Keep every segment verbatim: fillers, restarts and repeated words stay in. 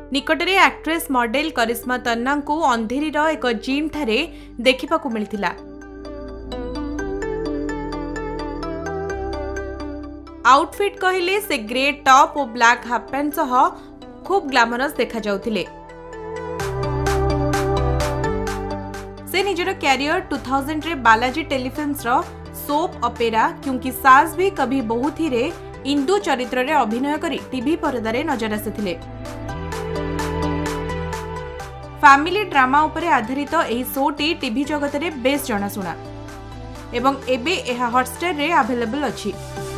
निकटरे actress model Karishma Tanna को अंधेरीर एक gym ठारे देखा मिलता। आउटफिट कहले से ग्रे टॉप और ब्लैक हाफ पैंट सह खूब ग्लैमरस देखा जाउथिले। से निजर कैरियर दो हज़ार रे बालाजी टेलीफिल्म्स रो सोप ऑपेरा क्योंकि सास भी कभी बहु थी रे इंदु चरित्र रे अभिनय करी टीवी पर्दा रे नजर आसिथिले। फैमिली ड्रामा उपरे आधारित एही शोटी टीवी जगत रे बेस जनाशुना एवं एबे एहा हॉटस्टार रे अवेलेबल अछि।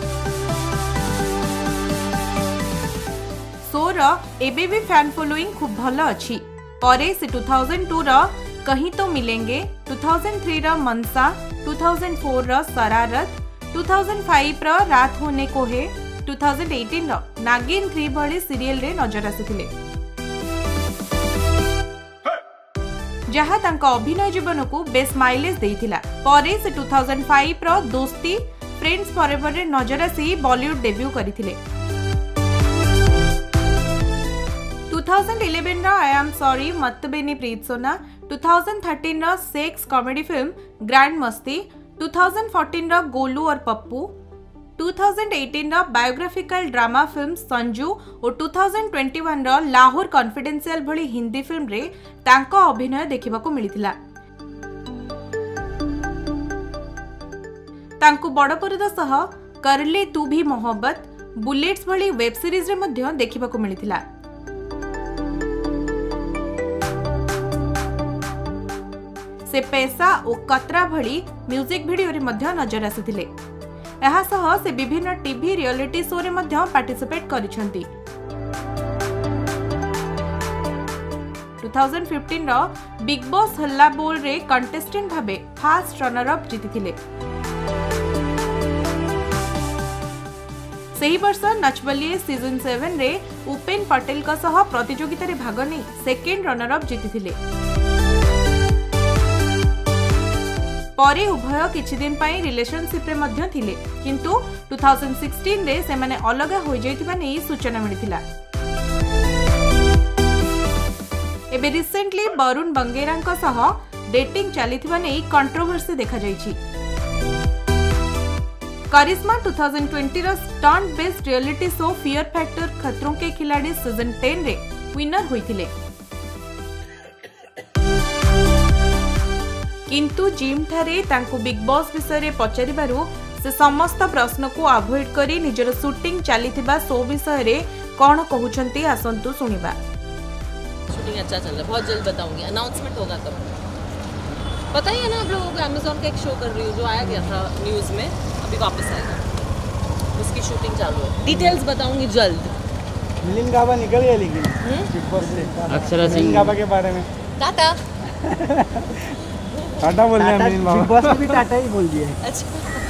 शोर एबे भी फैन फॉलोइंग खूब भल अच्छी। परे से दो हज़ार दो रो कहीं तो मिलेंगे, दो हज़ार तीन रो मनसा, दो हज़ार चार रो शरारत, दो हज़ार पाँच रो रात होने को है, दो हज़ार अठारह रो नागिन तीन भली सीरियल रे नजर आसिथिले। जहा तांका अभिनय जीवन को बेस माइलेज देइथिला। परे से दो हज़ार पाँच रो दोस्ती फ्रेंड्स फॉरएवर रे नजर आसी बॉलीवुड डेब्यू करिथिले। दो हज़ार ग्यारह रो आई एम सॉरी मत बेनी प्रीत सोना, दो हज़ार तेरह रो sex comedy film grand Masti, दो हज़ार चौदह रो गोलू और पप्पू, दो हज़ार अठारह रो बायोग्राफिकल ड्रामा फिल्म संजू और दो हज़ार इक्कीस रो लाहौर कॉन्फिडेंशियल भली हिंदी फिल्म रे तांको अभिनय देखिबा को मिलिथिला। तांको बड़ परदा सह कर ले तू भी मोहब्बत, बुलेट्स भली वेब सीरीज रे मध्य देखिबा को मिलिथिला। से पैसा और कतरा भली म्यूजिक वीडियो रे मध्य नजर आसिथिले। एहा सह से विभिन्न टीवी रियलिटी शो रे मध्य पार्टिसिपेट करिसंती। दो हज़ार पंद्रह रो बिग बॉस हल्ला बोल रे कंटेस्टेंट भाबे फास्ट रनर अप जीतिथिले। सही वर्ष नच बलिए सीजन सात रे उपेन पटेल का सह प्रतियोगिता रे भाग नै सेकेंड रनर अप जीतिथिले। परे उभय किछि दिन पई रिलेशनशिप रे मध्य थिले किंतु दो हज़ार सोलह रे से माने अलग होई जायतिबा नै सूचना मिलिथिला। एबे रिसेंटली वरुण बंगेरांक सह डेटिंग चलिथिबा नै कंट्रोवर्सी देखा जायछि। करिश्मा दो हज़ार बीस रो stunt based reality show fear factor Khatron Ke खिलाड़ी सीजन दस रे विनर होइथिले। किंतु जिम ठारे तांको बिग बॉस विषय रे पचारिबारु से समस्त प्रश्न को अवॉइड करी निजर शूटिंग चलीथिबा शो विषय रे कोन कहउछंती आसंतु सुनिबा। शूटिंग अच्छा चल रहा है, बहुत जल्द बताऊंगी, अनाउंसमेंट होगा तब। पता ही है ना आप लोगों को अमेज़न का एक शो कर रही हूँ जो आया गया था न्यूज़ में, अभी वापस आएगा, उसकी शूटिंग चालू है, डिटेल्स बताऊंगी जल्द। मिलिंद गाबा निकल गया लेकिन बिग बॉस से अक्षरा सिंह मिलिंद गाबा के बारे में टाटा टाटा बोल रहे हैं मिलिंद बाबा, बिग बॉस में भी टाटा ही बोल दिया है। अच्छा